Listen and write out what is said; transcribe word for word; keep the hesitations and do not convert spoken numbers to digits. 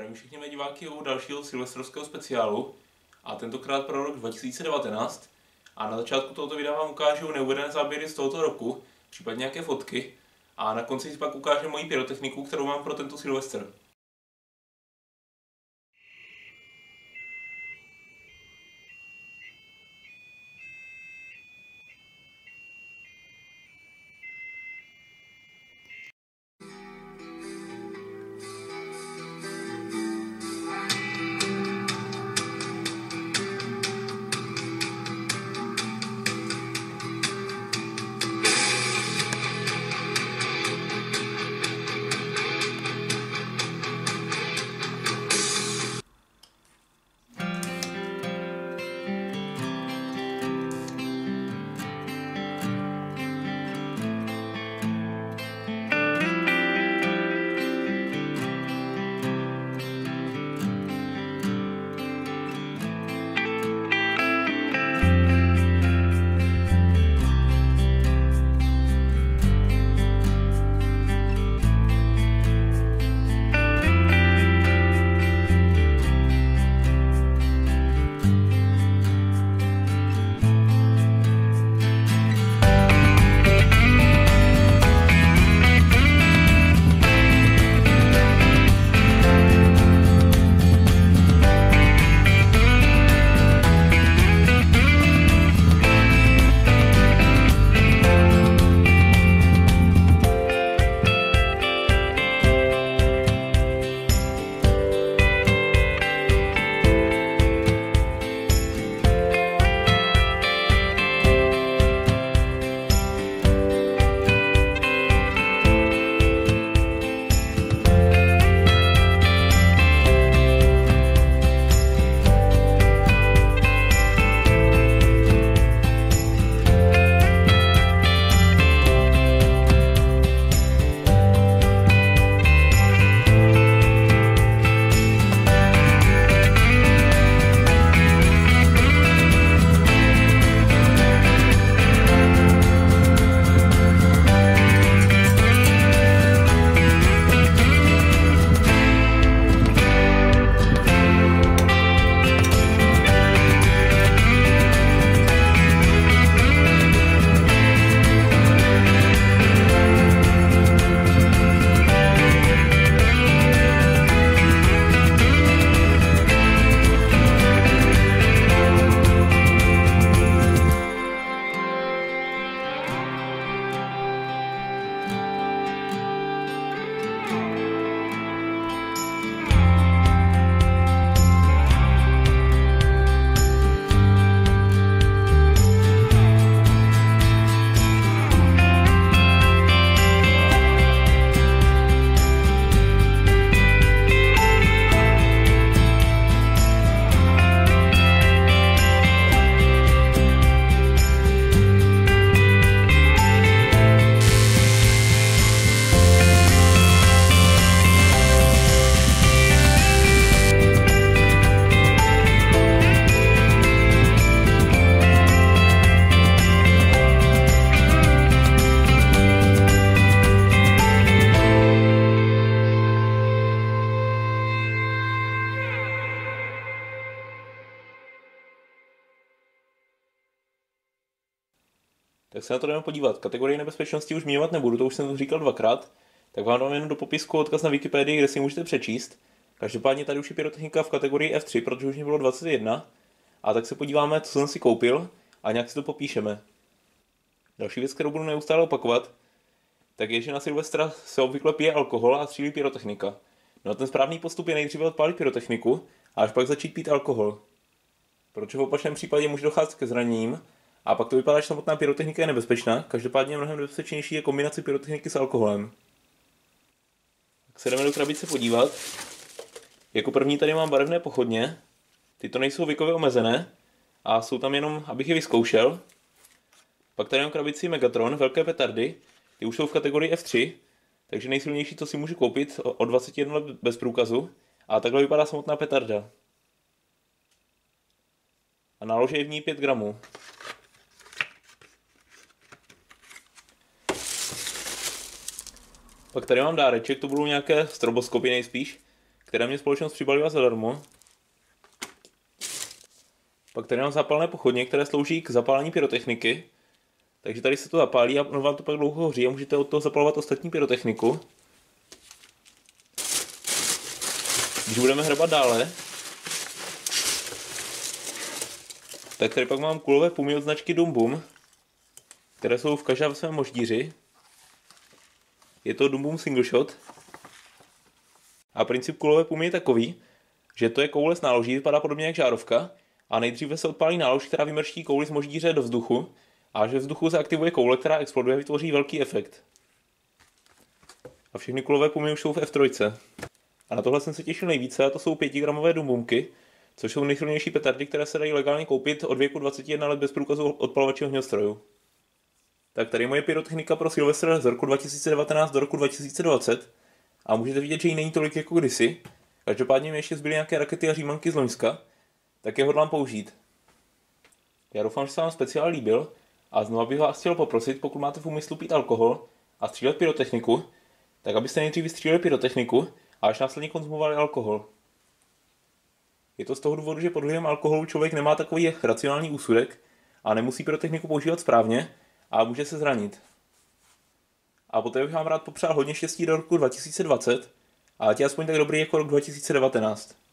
Zdravím všichni mé diváky u dalšího silvestrovského speciálu, a tentokrát pro rok dva tisíce devatenáct. A na začátku tohoto videa vám ukážu neuvedené záběry z tohoto roku, případně nějaké fotky, a na konci si pak ukážu moji pyrotechniku, kterou mám pro tento Silvestr. Tak se na to jdeme podívat. Kategorii nebezpečnosti už zmiňovat nebudu, to už jsem to říkal dvakrát. Tak vám dám jenom do popisku odkaz na Wikipedii, kde si můžete přečíst. Každopádně tady už je pyrotechnika v kategorii F tři, protože už mě bylo dvacet jedna. A tak se podíváme, co jsem si koupil, a nějak si to popíšeme. Další věc, kterou budu neustále opakovat, tak je, že na Silvestra se obvykle pije alkohol a střílí pyrotechnika. No a ten správný postup je nejdříve odpálit pyrotechniku a až pak začít pít alkohol. Protože v opačném případě může docházet ke zraněním. A pak to vypadá, že samotná pyrotechnika je nebezpečná, každopádně mnohem nebezpečnější je kombinace pyrotechniky s alkoholem. Tak se jdeme do krabice podívat. Jako první tady mám barevné pochodně. Tyto nejsou věkově omezené a jsou tam jenom, abych je vyzkoušel. Pak tady mám krabici Megatron, velké petardy. Ty už jsou v kategorii F tři, takže nejsilnější, co si můžu koupit, o dvacet jedna let bez průkazu. A takhle vypadá samotná petarda. A nálože je v ní pět gramů. Pak tady mám dáreček, to budou nějaké stroboskopy nejspíš. které mě společnost přibalila zadarmo. Pak tady mám zápalné pochodně, které slouží k zapálení pyrotechniky. Takže tady se to zapálí a vám to pak dlouho hoří a můžete od toho zapalovat ostatní pyrotechniku. Když budeme hrabat dále, tak tady pak mám kulové pumy od značky Dum Bum, které jsou v každém svém moždíři. Je to Dum Bum Single Shot. A princip kulové pumy je takový, že to je koule s náloží, vypadá podobně jak žárovka, a nejdříve se odpálí nálož, která vymrští kouli z moždíře do vzduchu, a že v vzduchu se aktivuje koule, která exploduje a vytvoří velký efekt. A všechny kulové pumy už jsou v F tři. A na tohle jsem se těšil nejvíce, a to jsou pětigramové Dum Bumky, což jsou nejsilnější petardy, které se dají legálně koupit od věku dvacet jedna let bez průkazu odpalovačního ohňostrojů. Tak tady je moje pyrotechnika pro Silvestr z roku dva tisíce devatenáct do roku dva tisíce dvacet a můžete vidět, že jí není tolik jako kdysi. Každopádně mi ještě zbyly nějaké rakety a římanky z loňska, tak je hodlám použít. Já doufám, že se vám speciál líbil a znovu bych vás chtěl poprosit, pokud máte v úmyslu pít alkohol a střílet pyrotechniku, tak abyste nejdřív vystříleli pyrotechniku a až následně konzumovali alkohol. Je to z toho důvodu, že pod vlivem alkoholu člověk nemá takový racionální úsudek a nemusí pyrotechniku používat správně a může se zranit. A poté bych vám rád popřál hodně štěstí do roku dva tisíce dvacet a ať je aspoň tak dobrý jako rok dva tisíce devatenáct.